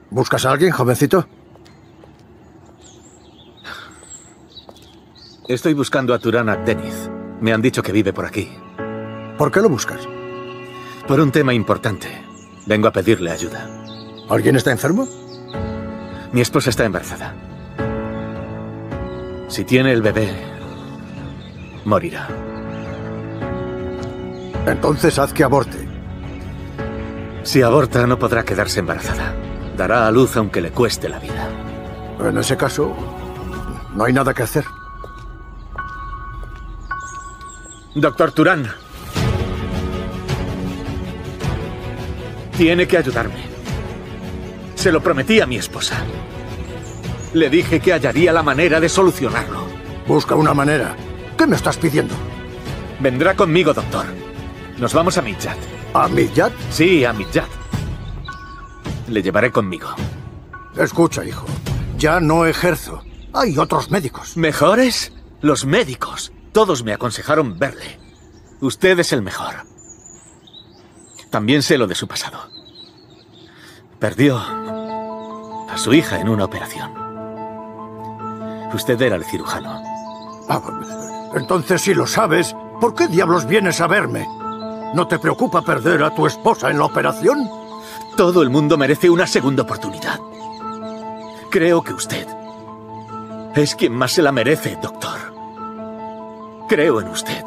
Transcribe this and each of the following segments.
¿Buscas a alguien, jovencito? Estoy buscando a Turan Deniz. Me han dicho que vive por aquí. ¿Por qué lo buscas? Por un tema importante. Vengo a pedirle ayuda. ¿Alguien está enfermo? Mi esposa está embarazada. Si tiene el bebé, morirá. Entonces haz que aborte. Si aborta, no podrá quedarse embarazada. Dará a luz aunque le cueste la vida. En ese caso, no hay nada que hacer. Doctor Turan. Tiene que ayudarme. Se lo prometí a mi esposa. Le dije que hallaría la manera de solucionarlo. Busca una manera. ¿Qué me estás pidiendo? Vendrá conmigo, doctor. Nos vamos a Midyat. ¿A Midyat? Sí, a Midyat. Le llevaré conmigo. Escucha, hijo. Ya no ejerzo. Hay otros médicos. ¿Mejores? Los médicos. Todos me aconsejaron verle. Usted es el mejor. También sé lo de su pasado. Perdió a su hija en una operación. Usted era el cirujano. Entonces, si lo sabes, ¿por qué diablos vienes a verme? ¿No te preocupa perder a tu esposa en la operación? Todo el mundo merece una segunda oportunidad. Creo que usted es quien más se la merece, doctor. Creo en usted.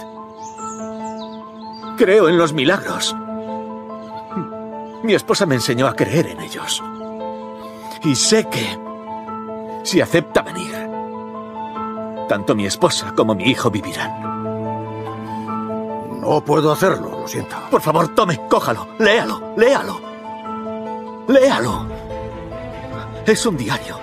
Creo en los milagros. Mi esposa me enseñó a creer en ellos. Y sé que, si acepta venir, tanto mi esposa como mi hijo vivirán. No puedo hacerlo, lo siento. Por favor, tome, cójalo, léalo, léalo. Léalo. Es un diario.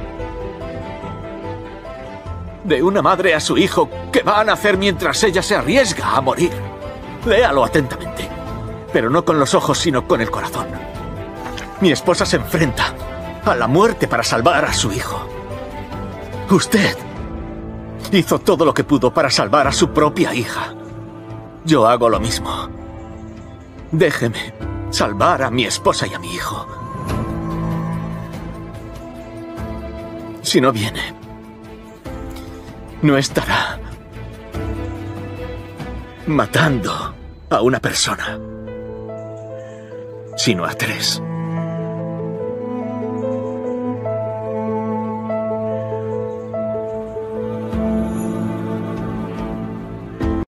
De una madre a su hijo que va a nacer mientras ella se arriesga a morir. Léalo atentamente. Pero no con los ojos, sino con el corazón. Mi esposa se enfrenta a la muerte para salvar a su hijo. Usted hizo todo lo que pudo para salvar a su propia hija. Yo hago lo mismo. Déjeme salvar a mi esposa y a mi hijo. Si no viene, no estará matando a una persona, sino a 3.